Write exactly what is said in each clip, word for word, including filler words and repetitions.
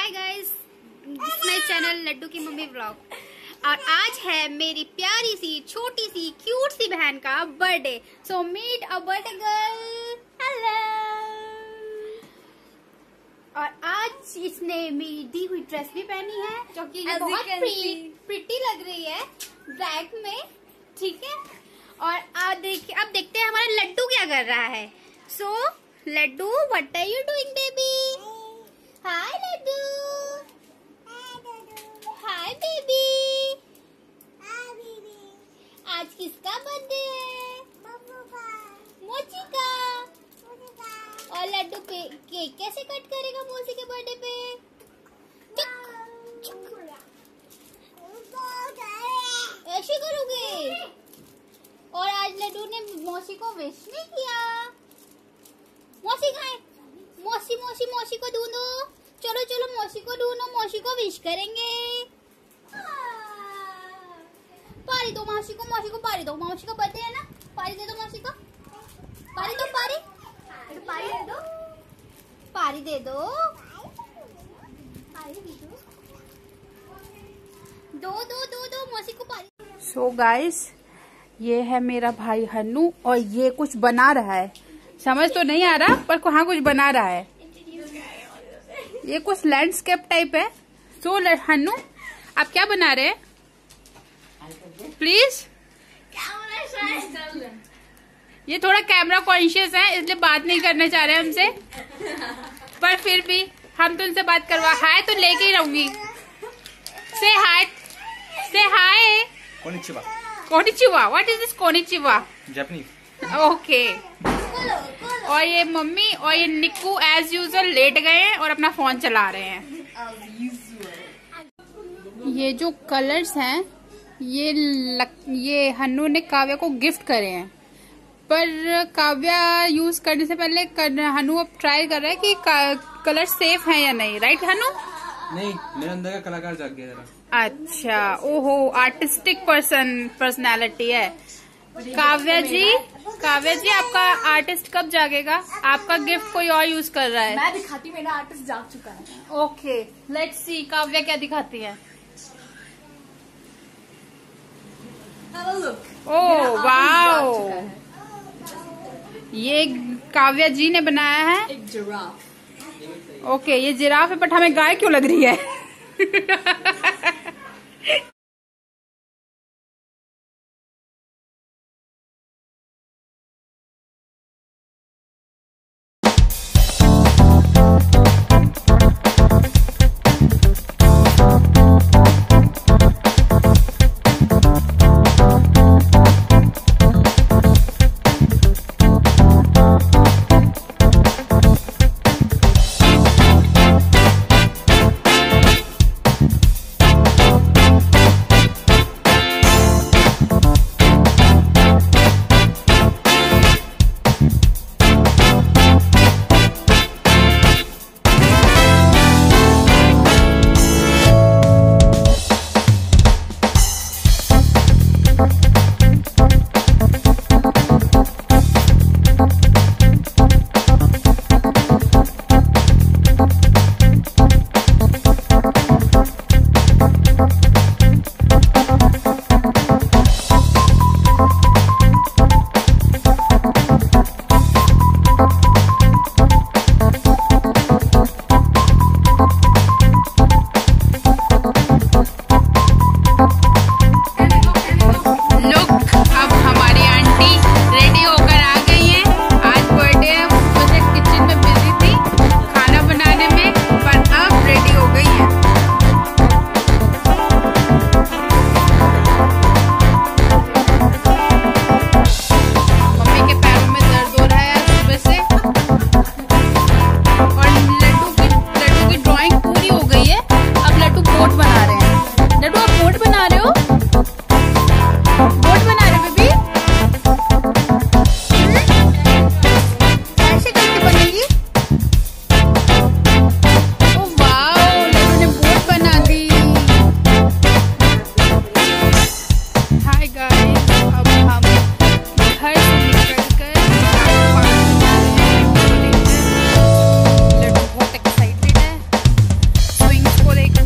Hi guys, my channel Laddu की mummy vlog. और आज है मेरी प्यारी सी छोटी सी क्यूट सी बहन का birthday. So meet a birthday girl. Hello. और आज इसने मेरी दी हुई ड्रेस भी पहनी है जो कि बहुत प्रिटी लग रही है ब्लैक में, ठीक है। और अब देखिए, अब देखते हैं हमारा लड्डू क्या कर रहा है। So Laddu, what are you doing baby? Hi Laddu. Hi baby. आज किसका बर्थडे है? मोची का। और लड्डू पे केक कैसे कट करेगा मोची के बर्थडे पे? ऐसे करोगे? और आज लड्डू ने मौसी को विश नहीं किया। मौसी खाए, मौसी मौसी मौसी को ढूंढो। चलो चलो मौसी को ढूंढो, मौसी को विश करेंगे। पारी दो मौसी को, मौसी को पारी दो। मौसी का बर्थडे है ना, पारी दे दो मौसी को। पारी दो, पारी पारी दे दो, पारी दे दो, पारी दे दो, दो दो दो दो मौसी को पारी। सो गाइस, ये है मेरा भाई हन्नू और ये कुछ बना रहा है। समझ तो नहीं आ रहा पर हाँ कुछ बना रहा है। ये कुछ लैंडस्केप टाइप है। सो हन्नू, आप क्या बना रहे हैं? प्लीज। ये थोड़ा कैमरा कॉन्शियस है इसलिए बात नहीं करना चाह रहे हमसे, पर फिर भी हम तो उनसे बात करवा। हाय तो लेके ही रहूंगी। Say hi, say hi. कोनिचिवा। कोनिचिवा, व्हाट इज दिस कोनिचिवा? जापानीज। ओके। और ये मम्मी और ये निक्कू एज यूजुअल लेट गए हैं और अपना फोन चला रहे हैं। ये जो कलर्स हैं ये लक, ये हन्नू ने काव्या को गिफ्ट करे हैं, पर काव्या यूज करने से पहले हन्नू अब ट्राई कर रहा है कि कलर सेफ है या नहीं। राइट हन्नू? नहीं, मेरे अंदर का कलाकार जाग गया जरा। अच्छा, ओहो, आर्टिस्टिक पर्सन पर्सनालिटी है काव्या जी। काव्या जी, आपका आर्टिस्ट कब जागेगा? आपका गिफ्ट कोई और यूज कर रहा है। मैं दिखाती, मेरा आर्टिस्ट जाग चुका है। ओके, लेट्स सी काव्या क्या दिखाती है। ओह वाओ, ये काव्या जी ने बनाया है एक जिराफ। ओके, ये जिराफ है बट हमें गाय क्यों लग रही है?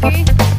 ओके।